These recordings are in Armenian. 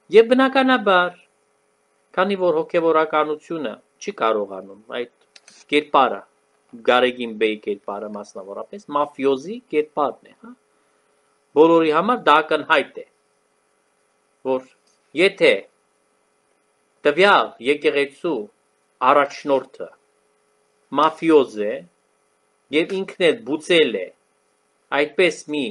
Եվ բնականաբար, քանի որ հոգևորականությունը չի կարողանում այդ կերպարը, Գարեգին Բեյի կերպարը մասնավորապես, մաֆիոզի կերպարն է, հա։ Բոլորի համար դա ակնհայտ է, որ եթե տվյալ եկեղեցու առաջնորդը մաֆիոզ է եւ ինքն էլ բուծել է այդպես մի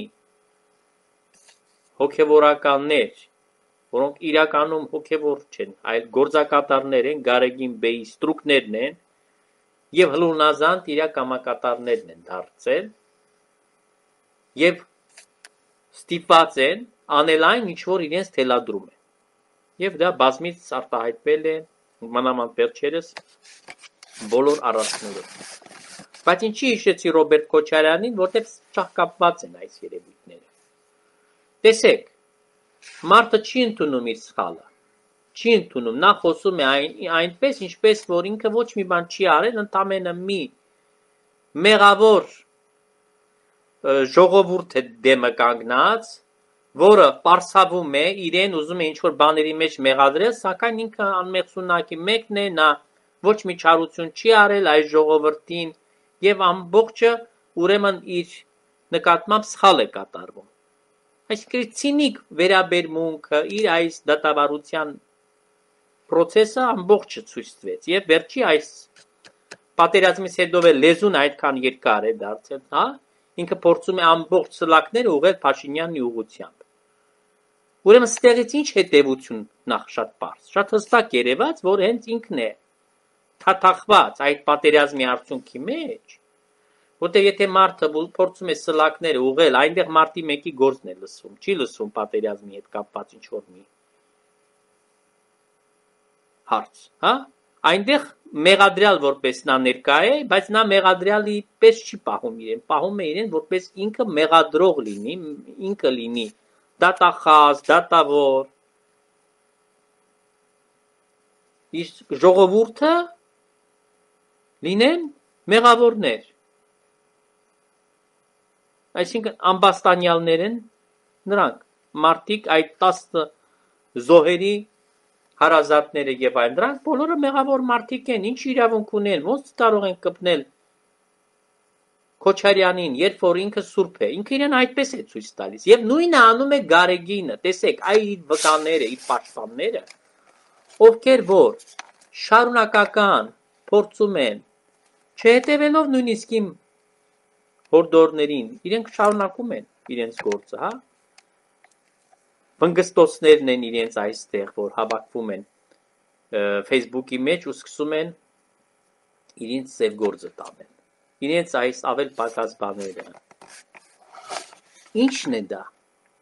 հոգևորականներ, որոնք իրականում հոգևոր չեն, այլ գործակատարներ են, Գարեգին Բեյի ստրուկներն են եւ հլունազանդ իր կամակատարներն են դարձել եւ ստիպված են անել այն, ինչ որ իրենց թելադրում է։ Եվ դա բազմից արտահայտվել է մանավանդ վերջերս բոլոր առարկաներով։ Բայց ինչի հիշեցի Ռոբերտ Քոչարյանին, որտեղ շահկապված են այս երևույթները։ Տեսեք, մարդը չի ընդունում իր սխալը, չի ընդունում, նա խոսում է այնպես, ինչպես որ ինքը ոչ մի բան չի արել, ընդամենը մի մեղավոր ժողովուրդ է դեմը կանգնած, որը պարսավում է, իրեն ուզում է ինչ-որ բաների մեջ մեղադրել, սակայն ինքը անմեղսունակի մեկն է, նա ոչ մի չարություն չի արել այս ժողովրդին եւ ամբողջը ուրեմն իր նկատմամբ սխալ է կատարվում։ Այսինքն ցինիկ վերաբերմունքը իր այս դատավարության process-ը ամբողջը ցույց տվեց եւ վերջի այս պատերազմից հետո լեզուն այդքան երկար է դարձել, հա, ինքը փորձում է ամբողջ սլակները ուղղել Փաշինյանի ուղղությամբ։ Ուրեմն ստեղից ինչ հետևություն նախ շատ բարձ, շատ հստակ երևաց, որ հենց ինքն է թաթախված այդ պատերազմի արդյունքի մեջ, որտեղ եթե մարդը փորձում է սլակները ուղղել, այնտեղ մարտի մեկի գործն է լսվում, չի լսվում պատերազմի հետ կապված ինչ որ մի հարց, հա? Այնտեղ մեղադրյալ որպես նա ներկա է, բայց նա մեղադրյալի պես չի պահում իրեն, պահում է իրեն որպես ինքը մեղադրող լինի, ինքը լինի դատախազ, դատավոր։ Իսկ ժողովուրդը լինեն մեղավորներ։ Այսինքն ամբաստանյալներ են նրանք, մարդիկ այդ 10 զոհերի հարազատները եւ այլն, դրանք բոլորը մեղավոր մարդիկ են, ինչ իրավունք ունեն, ոնց կարող են կպնել Քոչարյանին, երբ որ ինքը սուրբ է, ինքը իրեն այդպես է ցույց տալիս։ Եվ նույնը անում է Գարեգինը, տեսեք, այ իր վկաները, իր պաշտպանները, ովքեր որ շարունակական փորձում են, չհետևելով նույնիսկ իմ հորդորներին, իրենք շարունակում են իրենց գործը, հա։ Վնգստոցներն են իրենց այստեղ, որ հավաքվում են Facebook-ի մեջ ու սկսում են իրենց ծև գործը տանել։ Իրենց այս ավել պակաս բաները։ Ինչն է դա։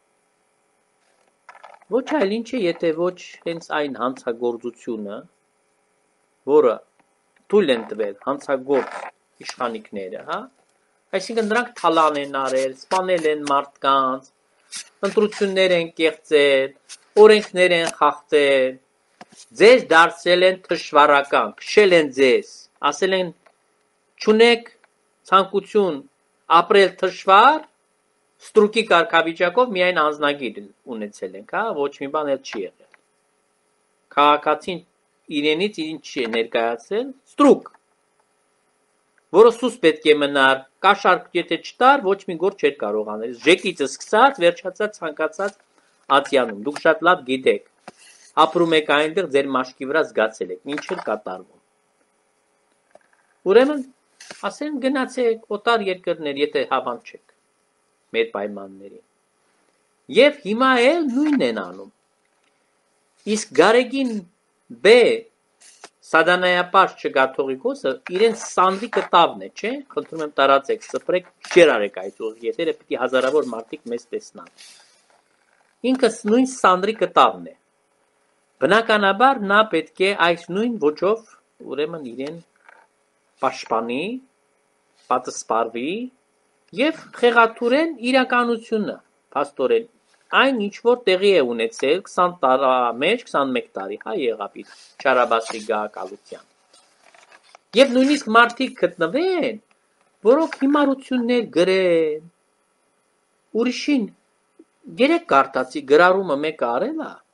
Ոչ այլ ինչ է, եթե ոչ հենց այն հանցագործությունը, որը թույլ են տվել հանցագործ իշխանիկները, հա։ Այսինքն նրանք թալան են արել, սպանել են մարդկանց, ընտրություններ են կեղծել, օրենքներ են խախտել, ձեզ դարձրել են թշվառական, քշել են ձեզ, ասել են չունեք ցանկություն ապրել թշվառ, ստրուկի կարգավիճակով միայն անձնագիր ունեցել ենք, հա, ոչ մի բան էլ չի եղել։ Քաղաքացին իրենից ինչ է ներկայացել, ստրուկ, որը սուս պետք է մնար, կաշառք եթե չտար, ոչ մի գործ չէր կարող անել, ժեկիցը սկսած, վերջացած ցանկացած ատյանում, դուք շատ լավ գիտեք, ապրում եք այնտեղ, ձեր մաշկի վրա զգացել եք, ինչ էր կատարվում։ Ուրեմն, ասեն գնացեք օտար երկրներ, եթե հավան չեք մեր պայմաններին։ Եվ հիմա էլ նույնն են անում։ Իսկ Գարեգին Բ սադանայապաշտ չգաթողիկոսը իրենց սանդի կտավն է, չէ՞, խնդրում եմ տարածեք, սփռեք, չեր արեք այդ ուղի եթերը, պիտի հազարավոր մարդիկ մեզ տեսնան։ Ինքը նույն սանդրի կտավն է։ Բնականաբար նա պետք է այս նույն ոճով ուրեմն իրեն պաշտպանի, պատասպարվի եւ խեղաթուրեն իրականությունը, փաստորեն այն ինչ որ տեղի է ունեցել 20 տարի մեջ, 21 տարի, հա, եղավ իր Չարաբասի գահակալության։ Եվ նույնիսկ մարդիկ գտնվեն, որոնք հիմարություններ գրեն, ուրիշին երեք կարտացի գրառումը մեկը արել է,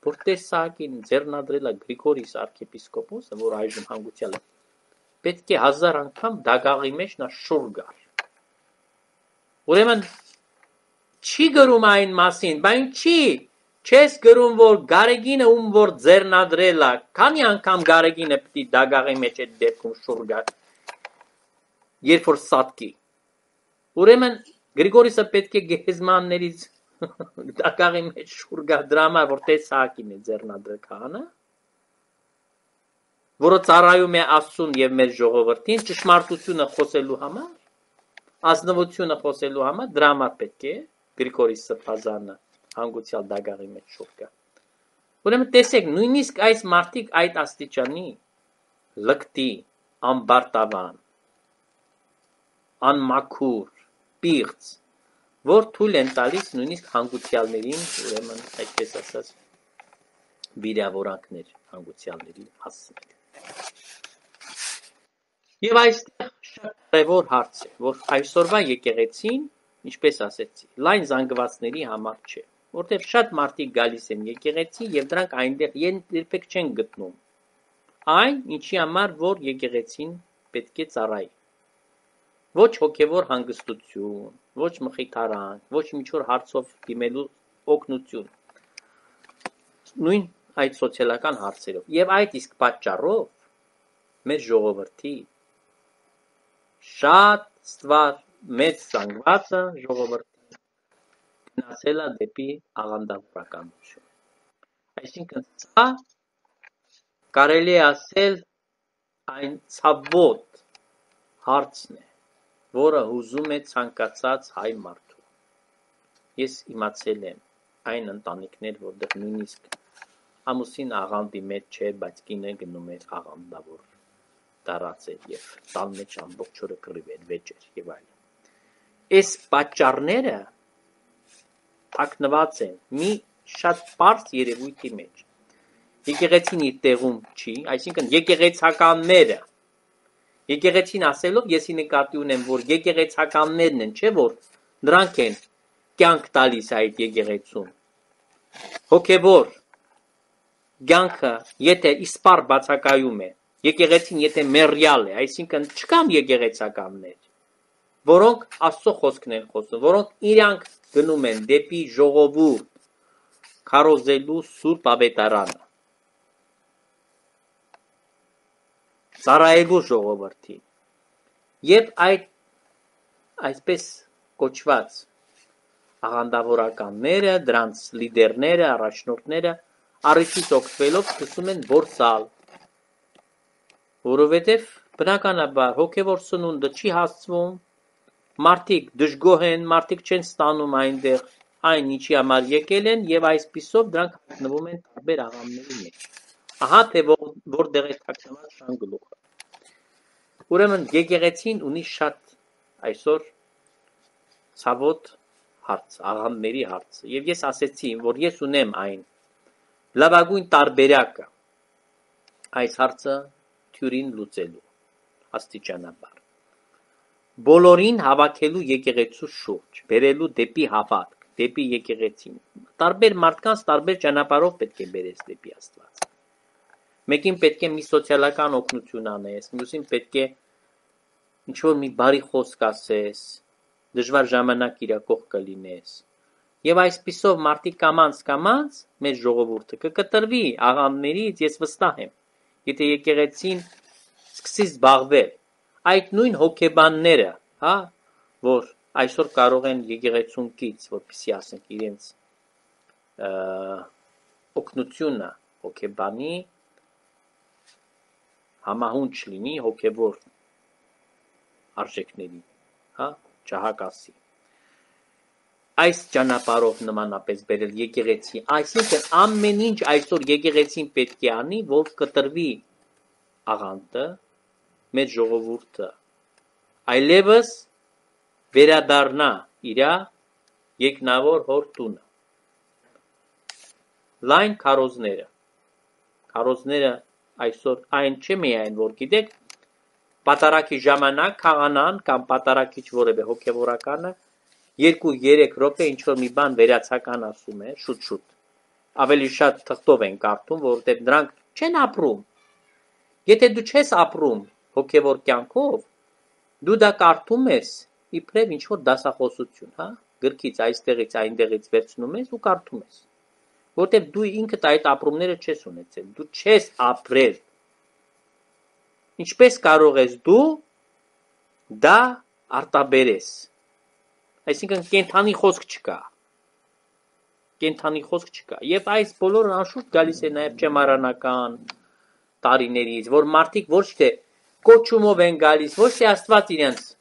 որ տեսակին ձեռնադրել է Գրիգորիս arczepiskopos-ը, որ այժմ հանգուցյալ է, պետք է 1000 անգամ դագաղի մեջ նա շուռ գար։ Ուրեմն չի գրում այն մասին, բայց չի, չես գրում, որ Գարեգինը ում որ ձեռնադրել է, քանի անգամ Գարեգինը պիտի դագաղի մեջ այդ դեպքում շուռ գար, երբ որ սատկի։ Ուրեմն Գրիգորիսը պետք է գեհեզմաններից դագաղի մեջ շուռ գար դրա համար, որ տեսակին է ձեռնադրել քահանա, որը ծառայում է Աստծուն եւ մեր ժողովրդին ճշմարտությունը խոսելու համար, ազնվությունը խոսելու համար, դրա համար պետք է Գրիգորի Սրբազանը հանգուցյալ դագաղի մեջ շուռ գա։ Ուրեմն տեսեք, նույնիսկ այս մարդիկ այդ աստիճանի լկտի, ամբարտավան, անմաքուր, պիղծ, որ թույլ են տալիս նույնիսկ հանգուցյալներին, ուրեմն այդպես ասած, վիրավորանքներ հանգուցյալների հասցնել։ Եվ այստեղ շատ կարևոր հարց է, որ այսօրվա եկեղեցին, ինչպես ասեցի, լայն զանգվածների համար չէ, որտեղ շատ մարդիկ գալիս են եկեղեցի եւ դրանք այնտեղ երբեք չեն գտնում այն, ինչի համար որ եկեղեցին պետք է ծառայի։ Ոչ հոգևոր հանգստություն, ոչ մխիթարանք, ոչ ինչ-որ հարցով դիմելու օգնություն։ Նույն այդ սոցիալական հարցերով։ Եվ այդ իսկ պատճառով մեր ժողովրդի շատ ստվար մեծ զանգվածը ժողովրդի գնացել է դեպի աղանդավորականություն։ Այսինքն սա կարելի է ասել այն ցավոտ հարցն է, որը հուզում է ցանկացած հայ մարդու։ Ես իմացել եմ այն ընտանիքներ, որտեղ նույնիսկ ամուսին աղանդի մեջ չէ, բայց կինը գնում էր աղանդավոր տարածել եւ տան մեջ ամբողջ օրը կռիվ էր, վեճ էր եւ այլն։ Այս պատճառները թաքնված են մի շատ པարզ երևույթի մեջ։ Եկեղեցին իր տեղում չի, այսինքն եկեղեցականները Եկեղեցին ասելով եսի նկատի ունեմ, որ եկեղեցականներն են, չէ՞ որ նրանք են կյանք տալիս այդ եկեղեցուն։ Հոգևոր կյանքը, եթե իսպար բացակայում է, եկեղեցին եթե մեռյալ է, այսինքն չկան եկեղեցականներ, որոնք Աստծո խոսքն են խոսում, որոնք իրանք գնում են դեպի ժողովուրդ քարոզելու Սուրբ Ավետարանը։ Ծառայելու ժողովրդին եւ այդ այսպես կոչված աղանդավորականները, դրանց լիդերները, առաջնորդները առիթից օգտվելով սկսում են որսալ, որովհետեւ բնականաբար հոգեվոր սնունդը չի հասցվում, մարդիկ դժգոհ են, մարդիկ չեն ստանում այնտեղ այն ինչի համար եկել են եւ այսպիսով դրանք հայտնվում են տարբեր աղանդների մեջ։ Ահա թե որտեղ է թաքնված շան գլուխը։ Ուրեմն եկեղեցին ունի շատ այսօր ցավոտ հարց, աղանդների հարց։ Եվ ես ասեցի, որ ես ունեմ այն լավագույն տարբերակը այս հարցը թյուրին լուծելու աստիճանաբար։ Բոլորին հավաքելու եկեղեցու շուրջ, բերելու դեպի հավատք, դեպի եկեղեցին։ Տարբեր մարդկանց տարբեր ճանապարհով պետք է բերես դեպի Աստված։ Մեկին պետք է մի սոցիալական օգնություն անես, մյուսին պետք է ինչ-որ մի բարի խոսք ասես, դժվար ժամանակ իրա կողքը լինես։ Եվ այսպիսով մարդիկ կամաց մեր ժողովուրդը կկտրվի աղանդներից, ես վստահ եմ, եթե եկեղեցին սկսի զբաղվել այդ նույն հոգեբանները, հա, որ այսօր կարող են եկեղեցուն կից, որպեսզի ասենք իրենց օգնությունը հոգեբանի համահունչ լինի հոգևոր արժեքների, հա, չհակասի։ Այս ճանապարհով նմանապես բերել եկեղեցի, այսինքն ամեն ինչ այսօր եկեղեցին պետք է անի, որ կտրվի աղանդը, մեր ժողովուրդը, այլևս վերադառնա իրա եկնավոր հոր տունը։ Լայն քարոզները այսօր այն չէ միայն, որ գիտեք, պատարակի ժամանակ քահանան կամ պատարակիչ որևէ հոգևորականը 2-3 րոպե ինչ-որ մի բան վերացական ասում է, շուտ-շուտ, ավելի շատ թղթով են կարդում, որովհետև նրանք չեն ապրում։ Եթե դու չես ապրում հոգևոր կյանքով, դու դա կարդում ես իբրև ինչ որ դասախոսություն, հա, գրքից այստեղից այնտեղից վերցնում ես ու կարդում ես, որովհետև դու ինքդ այդ ապրումները չես ունեցել, դու չես ապրել։ Ինչպես կարող ես դու դա արտաբերես։ Այսինքն կենթանի խոսք չկա։ Կենթանի խոսք չկա։ Եվ այս բոլորը անշուշտ գալիս է նաև ճեմարանական տարիներից, որ մարդիկ ոչ թե կոչումով են գալիս, ոչ թե Աստված իրենց